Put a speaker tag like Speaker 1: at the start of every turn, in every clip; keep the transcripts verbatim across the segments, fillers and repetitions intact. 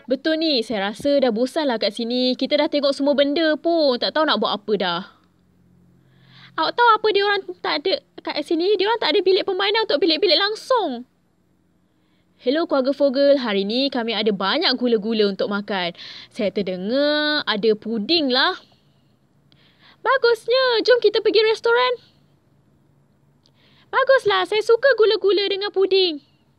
Speaker 1: Betul ni, saya rasa dah bosan lah kat sini. Kita dah tengok semua benda pun. Tak tahu nak buat apa dah. Awak tahu apa dia orang tak ada kat sini? Dia orang tak ada bilik permainan untuk bilik-bilik langsung. Hello keluarga Fogel, hari ni kami ada banyak gula-gula untuk makan. Saya terdengar ada puding lah. Bagusnya, jom kita pergi restoran. Baguslah, saya suka gula-gula dengan puding.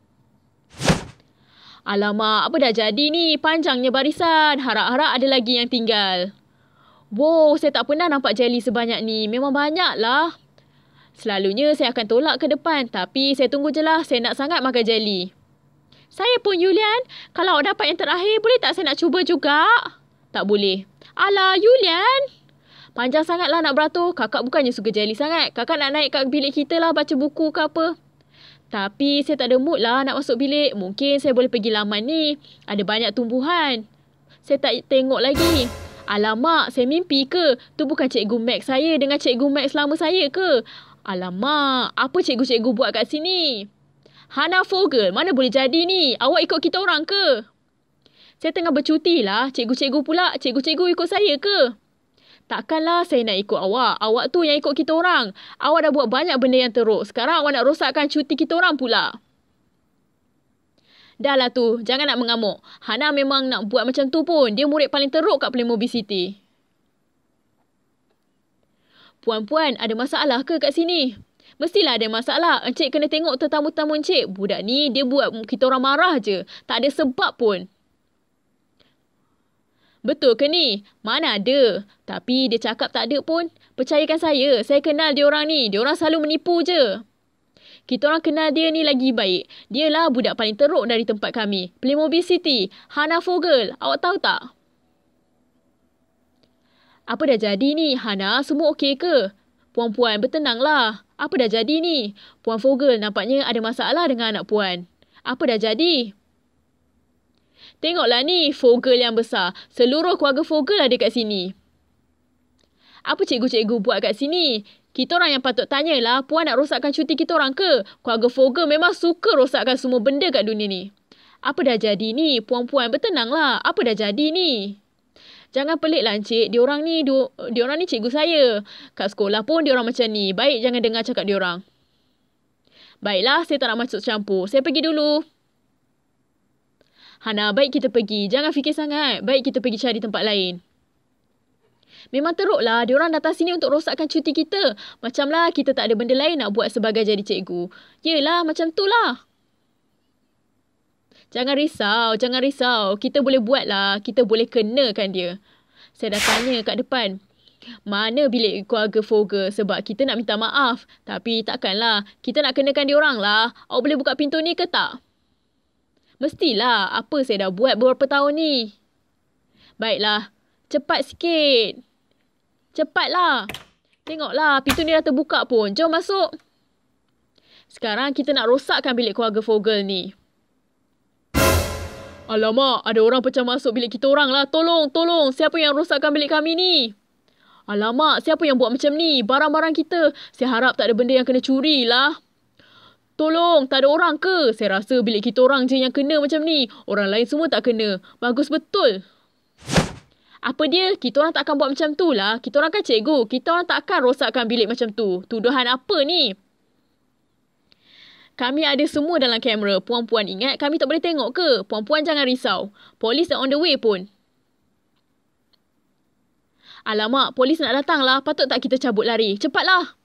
Speaker 1: Alamak, apa dah jadi ni? Panjangnya barisan. Harap-harap ada lagi yang tinggal. Wow, saya tak pernah nampak jeli sebanyak ni. Memang banyak lah. Selalunya saya akan tolak ke depan. Tapi saya tunggu je lah. Saya nak sangat makan jeli. Saya pun, Yulian. Kalau awak dapat yang terakhir, boleh tak saya nak cuba juga? Tak boleh. Alah, Yulian. Panjang sangatlah nak beratur. Kakak bukannya suka jeli sangat. Kakak nak naik kat bilik kita lah baca buku ke apa. Tapi saya tak ada mood lah nak masuk bilik. Mungkin saya boleh pergi laman ni. Ada banyak tumbuhan. Saya tak tengok lagi. Alamak, saya mimpi ke? Tu bukan Cikgu Max saya dengan Cikgu Max lama saya ke? Alamak, apa cikgu-cikgu buat kat sini? Hana Fogel, mana boleh jadi ni? Awak ikut kita orang ke? Saya tengah bercuti lah. Cikgu-cikgu pula. Cikgu-cikgu ikut saya ke? Takkanlah saya nak ikut awak. Awak tu yang ikut kita orang. Awak dah buat banyak benda yang teruk. Sekarang awak nak rosakkan cuti kita orang pula. Dah lah tu. Jangan nak mengamuk. Hana memang nak buat macam tu pun. Dia murid paling teruk kat Playmobil City. Puan-puan, ada masalah ke kat sini? Mestilah ada masalah. Encik kena tengok tetamu-tetamu encik. Budak ni dia buat kita orang marah je. Tak ada sebab pun. Betul ke ni? Mana ada. Tapi dia cakap tak ada pun. Percayakan saya. Saya kenal dia orang ni. Dia orang selalu menipu je. Kita orang kenal dia ni lagi baik. Dialah budak paling teruk dari tempat kami. Playmobil City. Hana Fogel. Awak tahu tak? Apa dah jadi ni? Hana, semua okey ke? Puan-puan, bertenanglah. Apa dah jadi ni? Puan Fogel nampaknya ada masalah dengan anak puan. Apa dah jadi? Tengoklah ni, Fogel yang besar. Seluruh keluarga Fogel ada kat sini. Apa cikgu-cikgu buat kat sini? Kita orang yang patut tanyalah, puan nak rosakkan cuti kita orang ke? Keluarga Fogel memang suka rosakkan semua benda kat dunia ni. Apa dah jadi ni? Puan-puan bertenanglah. Apa dah jadi ni? Jangan peliklah encik. Diorang ni, diorang ni cikgu saya. Kat sekolah pun diorang macam ni. Baik jangan dengar cakap diorang. Baiklah, saya tak nak masuk campur. Saya pergi dulu. Hana, baik kita pergi. Jangan fikir sangat. Baik kita pergi cari tempat lain. Memang teruklah. Diorang datang sini untuk rosakkan cuti kita. Macamlah kita tak ada benda lain nak buat sebagai jadi cikgu. Yelah, macam tu lah. Jangan risau. Jangan risau. Kita boleh buat lah. Kita boleh kenakan dia. Saya dah tanya kat depan. Mana bilik keluarga Fogel? Sebab kita nak minta maaf. Tapi takkanlah. Kita nak kenakan diorang lah. Awak boleh buka pintu ni ke tak? Mestilah. Apa saya dah buat beberapa tahun ni? Baiklah. Cepat sikit. Cepatlah. Tengoklah. Pintu ni dah terbuka pun. Jom masuk. Sekarang kita nak rosakkan bilik keluarga Fogel ni. Alamak. Ada orang pecah masuk bilik kita orang lah. Tolong. Tolong. Siapa yang rosakkan bilik kami ni? Alamak. Siapa yang buat macam ni? Barang-barang kita. Saya harap tak ada benda yang kena curi lah. Tolong, tak ada orang ke? Saya rasa bilik kita orang je yang kena macam ni. Orang lain semua tak kena. Bagus betul. Apa dia? Kita orang tak akan buat macam tu lah. Kita orang kan cikgu. Kita orang tak akan rosakkan bilik macam tu. Tuduhan apa ni? Kami ada semua dalam kamera. Puan-puan ingat kami tak boleh tengok ke? Puan-puan jangan risau. Polis dah on the way pun. Alamak, polis nak datang lah. Patut tak kita cabut lari? Cepatlah.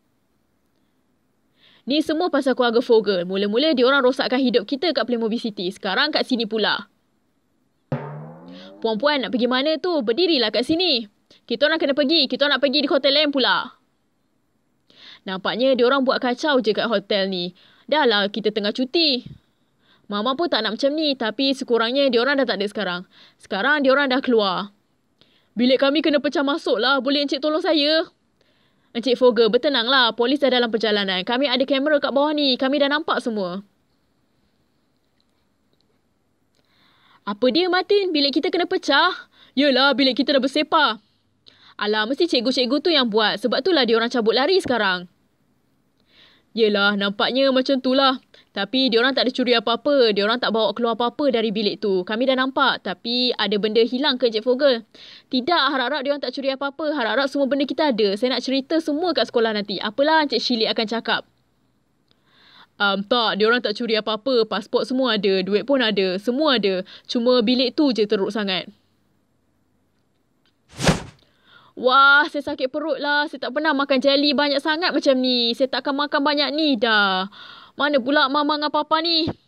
Speaker 1: Ni semua pasal keluarga Fogel. Mula-mula diorang rosakkan hidup kita kat Playmobil City. Sekarang kat sini pula. Puan-puan nak pergi mana tu? Berdirilah kat sini. Kita orang kena pergi. Kita orang nak pergi di hotel lain pula. Nampaknya diorang buat kacau je kat hotel ni. Dah lah kita tengah cuti. Mama pun tak nak macam ni. Tapi sekurangnya diorang dah tak ada sekarang. Sekarang diorang dah keluar. Bilik kami kena pecah masuk lah. Boleh encik tolong saya? Encik Fogel, bertenanglah. Polis dah dalam perjalanan. Kami ada kamera kat bawah ni. Kami dah nampak semua. Apa dia, Martin? Bilik kita kena pecah? Yelah, bilik kita dah bersepah. Alah, mesti cikgu-cikgu tu yang buat. Sebab itulah diorang cabut lari sekarang. Yelah, nampaknya macam tu lah. Tapi diorang tak ada curi apa-apa. Diorang tak bawa keluar apa-apa dari bilik tu. Kami dah nampak. Tapi ada benda hilang ke Encik Fogel? Tidak, harap-harap diorang tak curi apa-apa. Harap-harap semua benda kita ada. Saya nak cerita semua kat sekolah nanti. Apalah Encik Shirley akan cakap. Um, tak, diorang tak curi apa-apa. Pasport semua ada. Duit pun ada. Semua ada. Cuma bilik tu je teruk sangat. Wah, saya sakit perut lah. Saya tak pernah makan jelly banyak sangat macam ni. Saya tak akan makan banyak ni dah. Mana pula mama dengan papa ni?